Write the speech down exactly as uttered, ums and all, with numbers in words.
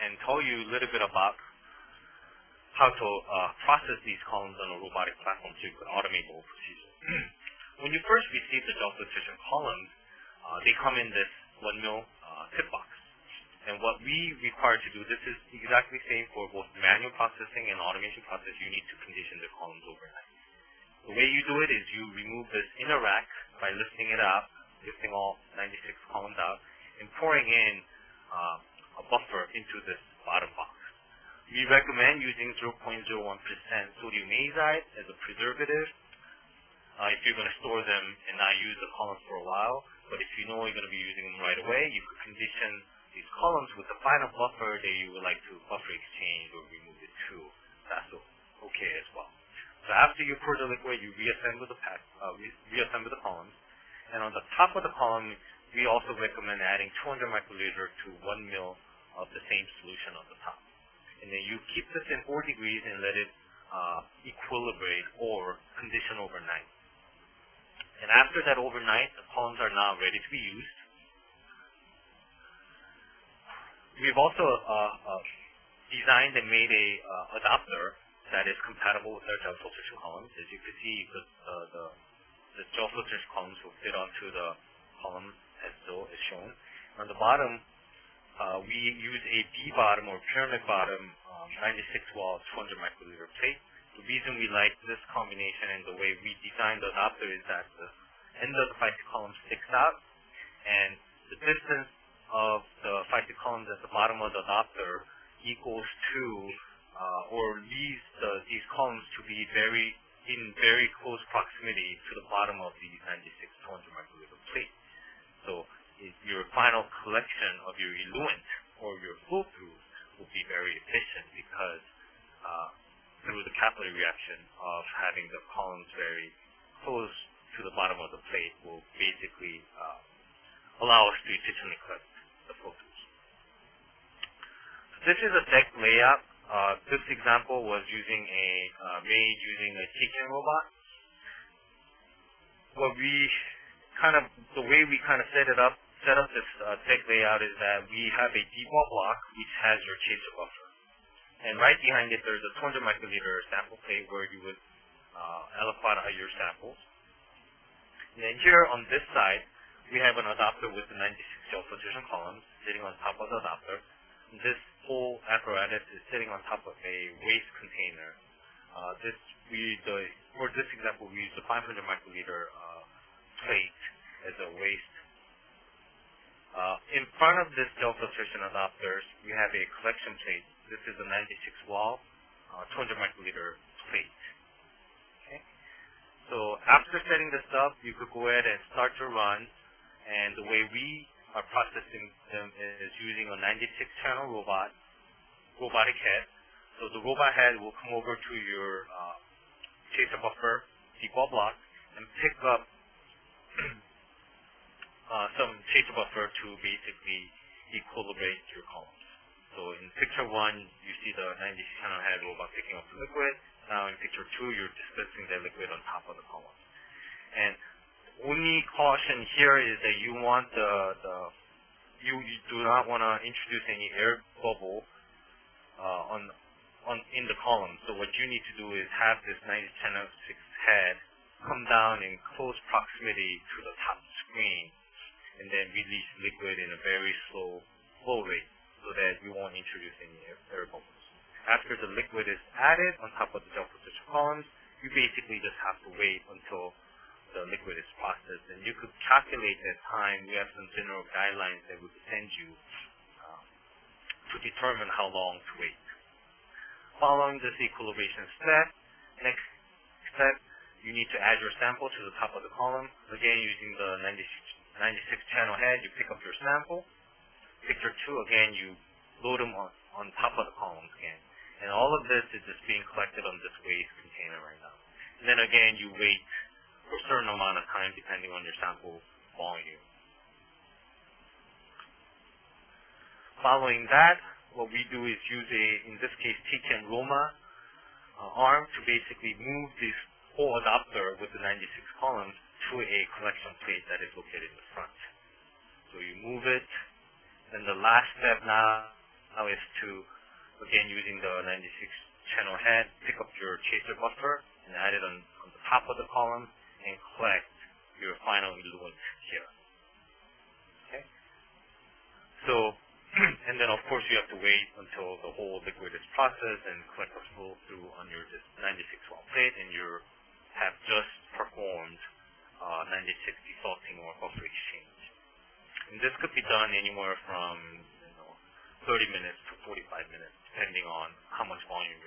and tell you a little bit about how to uh, process these columns on a robotic platform so you could automate the whole procedure. When you first receive the gel filtration columns, uh, they come in this one mil uh, tip box. And what we require to do, this is exactly the same for both manual processing and automation process. You need to condition the columns overnight. The way you do it is you remove this inner rack by lifting it out, lifting all ninety-six columns out, and pouring in uh, a buffer into this bottom box. We recommend using zero point zero one percent sodium azide as a preservative uh, if you're going to store them and not use the columns for a while. But if you know you're going to be using them right away, you could condition these columns with the final buffer that you would like to buffer exchange or remove it to. That's okay as well. So after you pour the liquid, you reassemble the pack, uh, re reassemble the columns, and on the top of the column, we also recommend adding two hundred microliter to one mil of the same solution on the top. And then you keep this in four degrees and let it uh, equilibrate or condition overnight. And after that overnight, the columns are now ready to be used. We've also uh, uh, designed and made a uh, adapter that is compatible with our gel filtration columns. As you can see, the, uh, the, the gel filtration columns will fit onto the column as so is shown. On the bottom, uh, we use a B-bottom or pyramid bottom um, ninety-six wall two hundred microliter plate. The reason we like this combination and the way we designed the adapter is that the end of the PhyTip column sticks out, and the distance of the PhyTip columns at the bottom of the adapter equals to uh, or leaves the, these columns to be very in very close proximity to the bottom of the ninety-six two hundred microliter plate. So if your final collection of your eluent or your flow through will be very efficient because uh, through the capillary reaction of having the columns very close to the bottom of the plate will basically uh, allow us to efficiently collect the flow throughs. So this is a deck layout. Uh, this example was using a uh, made using a Tecan robot. What we kind of the way we kind of set it up, set up this uh, deck layout is that we have a deball block which has your chaser buffer, and right behind it there's a two hundred microliter sample plate where you would uh, aliquot out your samples. And then here on this side we have an adapter with the ninety-six gel filtration columns sitting on top of the adapter. And this whole apparatus is sitting on top of a waste container. Uh, this we the for this example we use the five hundred microliter uh, plate as a waste. Uh, in front of this gel filtration adapters, we have a collection plate. This is a ninety-six wall, uh, two hundred microliter plate. Okay. So after setting this up, you could go ahead and start your run. And the way we are processing them is using a ninety-six channel robot, robotic head. So the robot head will come over to your uh, chaser buffer, deball block, and pick up uh, some chaser buffer to basically equilibrate your columns. So in picture one, you see the ninety-six channel head robot picking up the liquid. Now in picture two, you're dispensing that liquid on top of the column. And only caution here is that you want the, the you, you do not want to introduce any air bubble uh, on on in the column. So what you need to do is have this ninety-six channel head come down in close proximity to the top screen, and then release liquid in a very slow flow rate, so that you won't introduce any air, air bubbles. After the liquid is added on top of the gel filtration columns, you basically just have to wait until the liquid is processed, and you could calculate that time. We have some general guidelines that we could send you uh, to determine how long to wait. Following this equilibration step, next step, you need to add your sample to the top of the column. Again, using the ninety-six channel head, you pick up your sample. Picture two, again, you load them on, on top of the columns again. And all of this is just being collected on this waste container right now. And then again, you wait for a certain amount of time depending on your sample volume. Following that, what we do is use a, in this case, Tecan LiHa uh, arm to basically move this whole adapter with the ninety-six columns to a collection plate that is located in the front. So you move it, then the last step now now is to, again, using the ninety-six channel head, pick up your chaser buffer and add it on, on the top of the column and collect your final eluent here. Okay. So, and then of course you have to wait until the whole liquid is processed and collect the flow through on your ninety-six well plate, and you have just performed uh, ninety-six desalting or buffer exchange. And this could be done anywhere from you know, thirty minutes to forty-five minutes, depending on how much volume